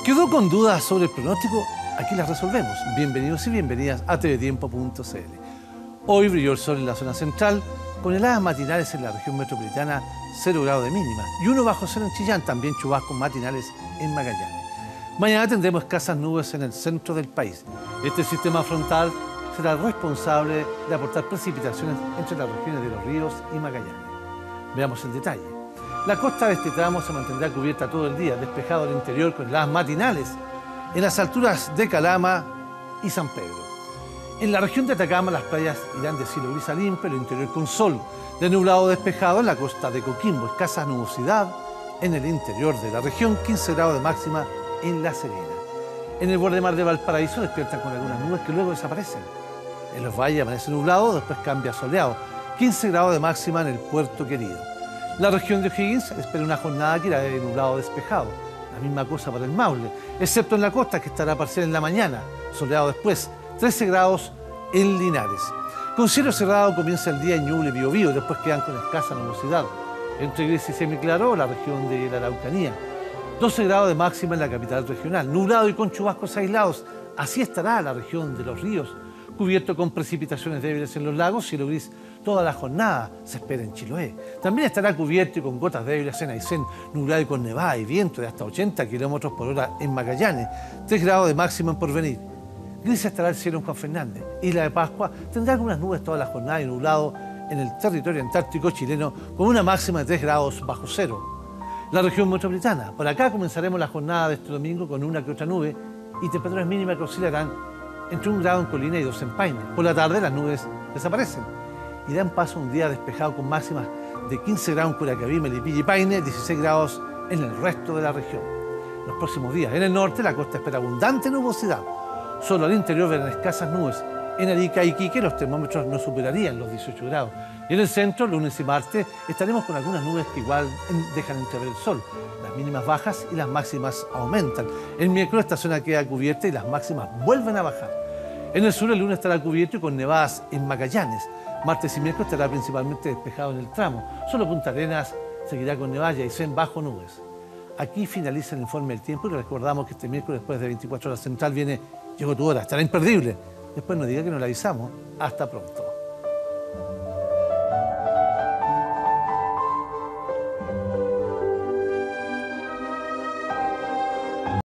¿Quedó con dudas sobre el pronóstico? Aquí las resolvemos. Bienvenidos y bienvenidas a tvtiempo.cl. Hoy brilló el sol en la zona central, con heladas matinales en la región metropolitana, 0 grados de mínima, y 1 bajo cero en Chillán, también chubascos matinales en Magallanes. Mañana tendremos escasas nubes en el centro del país. Este sistema frontal será responsable de aportar precipitaciones entre las regiones de Los Ríos y Magallanes. Veamos el detalle. La costa de este tramo se mantendrá cubierta todo el día, despejado al interior con heladas matinales en las alturas de Calama y San Pedro. En la región de Atacama las playas irán de cielo gris a limpio, el interior con sol, de nublado despejado en la costa de Coquimbo, escasa nubosidad en el interior de la región, 15 grados de máxima en La Serena. En el borde mar de Valparaíso despiertan con algunas nubes que luego desaparecen. En los valles amanece nublado, después cambia a soleado, 15 grados de máxima en el Puerto Querido. La región de O'Higgins espera una jornada que irá de nublado despejado. La misma cosa para el Maule, excepto en la costa que estará parcial en la mañana, soleado después, 13 grados en Linares. Con cielo cerrado comienza el día en Ñuble y Biobío, después quedan con escasa nubosidad. Entre gris y semiclaro, la región de la Araucanía. 12 grados de máxima en la capital regional, nublado y con chubascos aislados. Así estará la región de Los Ríos, cubierto con precipitaciones débiles en los lagos, cielo gris toda la jornada, se espera en Chiloé. También estará cubierto y con gotas débiles en Aysén, nublado y con nevada y viento de hasta 80 km por hora en Magallanes, 3 grados de máximo en Porvenir. Gris estará el cielo en Juan Fernández. Isla de Pascua tendrá algunas nubes toda la jornada y nublado en el territorio antártico chileno con una máxima de 3 grados bajo cero. La región metropolitana. Por acá comenzaremos la jornada de este domingo con una que otra nube y temperaturas mínimas que oscilarán entre 1 grado en Colina y 2 en Paine. Por la tarde las nubes desaparecen y dan paso a un día despejado con máximas de 15 grados en Curacaví, Melipilla y Paine, 16 grados en el resto de la región. Los próximos días en el norte la costa espera abundante nubosidad. Solo al interior verán escasas nubes. En Arica y Iquique los termómetros no superarían los 18 grados. Y en el centro, lunes y martes, estaremos con algunas nubes que igual dejan entrever el sol. Las mínimas bajas y las máximas aumentan. El miércoles esta zona queda cubierta y las máximas vuelven a bajar. En el sur el lunes estará cubierto y con nevadas en Magallanes. Martes y miércoles estará principalmente despejado en el tramo. Solo Punta Arenas seguirá con nevadas y Aysén bajo nubes. Aquí finaliza el informe del tiempo y recordamos que este miércoles después de 24 horas central llegó tu hora, estará imperdible. Después no diga que no le avisamos. Hasta pronto.